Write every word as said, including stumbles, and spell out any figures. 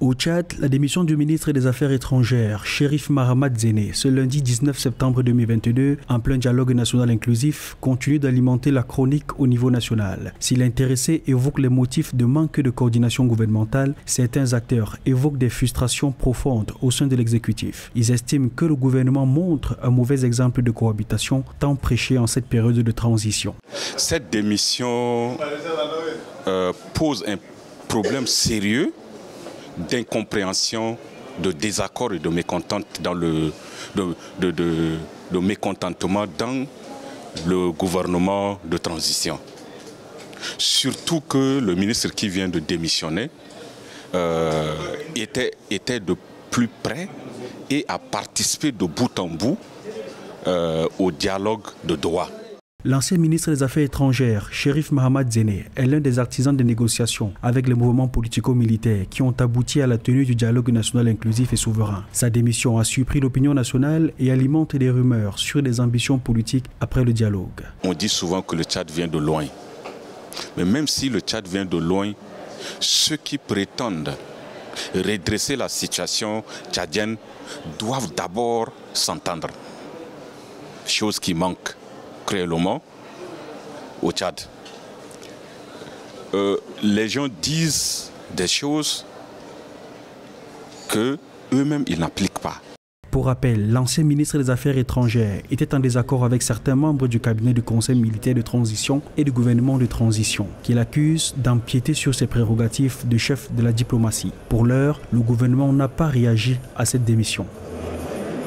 Au Tchad, la démission du ministre des Affaires étrangères, Cherif Mahamat Zené, ce lundi dix-neuf septembre deux mille vingt-deux, en plein dialogue national inclusif, continue d'alimenter la chronique au niveau national. Si l'intéressé évoque les motifs de manque de coordination gouvernementale, certains acteurs évoquent des frustrations profondes au sein de l'exécutif. Ils estiment que le gouvernement montre un mauvais exemple de cohabitation tant prêché en cette période de transition. Cette démission euh, pose un problème sérieux d'incompréhension, de désaccord et de, dans le, de, de, de, de mécontentement dans le gouvernement de transition. Surtout que le ministre qui vient de démissionner euh, était, était de plus près et a participé de bout en bout euh, au dialogue de Doha. L'ancien ministre des Affaires étrangères, Cherif Mahamat Zené, est l'un des artisans des négociations avec les mouvements politico-militaires qui ont abouti à la tenue du dialogue national inclusif et souverain. Sa démission a surpris l'opinion nationale et alimente des rumeurs sur des ambitions politiques après le dialogue. On dit souvent que le Tchad vient de loin. Mais même si le Tchad vient de loin, ceux qui prétendent redresser la situation tchadienne doivent d'abord s'entendre. Chose qui manque cruellement au Tchad. Euh, les gens disent des choses que eux-mêmes ils n'appliquent pas. Pour rappel, l'ancien ministre des Affaires étrangères était en désaccord avec certains membres du cabinet du Conseil militaire de transition et du gouvernement de transition, qu'il accuse d'empiéter sur ses prérogatives de chef de la diplomatie. Pour l'heure, le gouvernement n'a pas réagi à cette démission.